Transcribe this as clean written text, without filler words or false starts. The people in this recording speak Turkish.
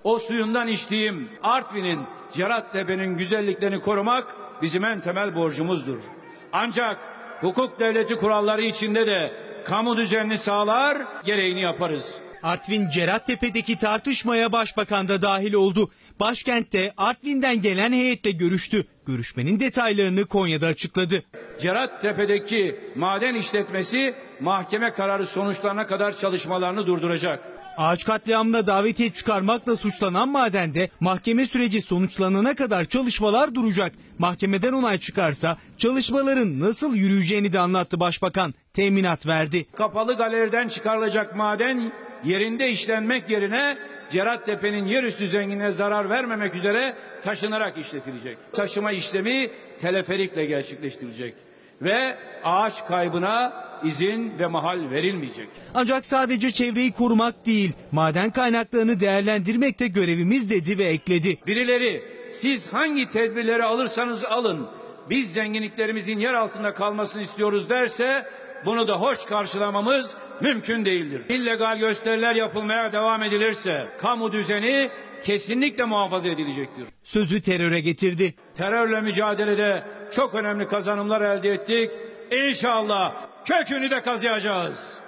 O suyundan içtiğim Artvin'in, Cerattepe'nin güzelliklerini korumak bizim en temel borcumuzdur. Ancak hukuk devleti kuralları içinde de kamu düzenini sağlar, gereğini yaparız. Artvin Cerattepe'deki tartışmaya başbakan da dahil oldu. Başkentte Artvin'den gelen heyetle görüştü. Görüşmenin detaylarını Konya'da açıkladı. Cerattepe'deki maden işletmesi mahkeme kararı sonuçlarına kadar çalışmalarını durduracak. Ağaç katliamına davetiye çıkarmakla suçlanan madende mahkeme süreci sonuçlanana kadar çalışmalar duracak. Mahkemeden onay çıkarsa çalışmaların nasıl yürüyeceğini de anlattı başbakan. Teminat verdi. Kapalı galeriden çıkarılacak maden yerinde işlenmek yerine Cerattepe'nin yerüstü zenginliğine zarar vermemek üzere taşınarak işletilecek. Taşıma işlemi teleferikle gerçekleştirilecek ve ağaç kaybına izin ve mahal verilmeyecek. Ancak sadece çevreyi korumak değil, maden kaynaklarını değerlendirmek de görevimiz dedi ve ekledi. Birileri siz hangi tedbirleri alırsanız alın, biz zenginliklerimizin yer altında kalmasını istiyoruz derse bunu da hoş karşılamamız mümkün değildir. İllegal gösteriler yapılmaya devam edilirse kamu düzeni kesinlikle muhafaza edilecektir. Sözü teröre getirdi. Terörle mücadelede çok önemli kazanımlar elde ettik. İnşallah kökünü de kazıyacağız.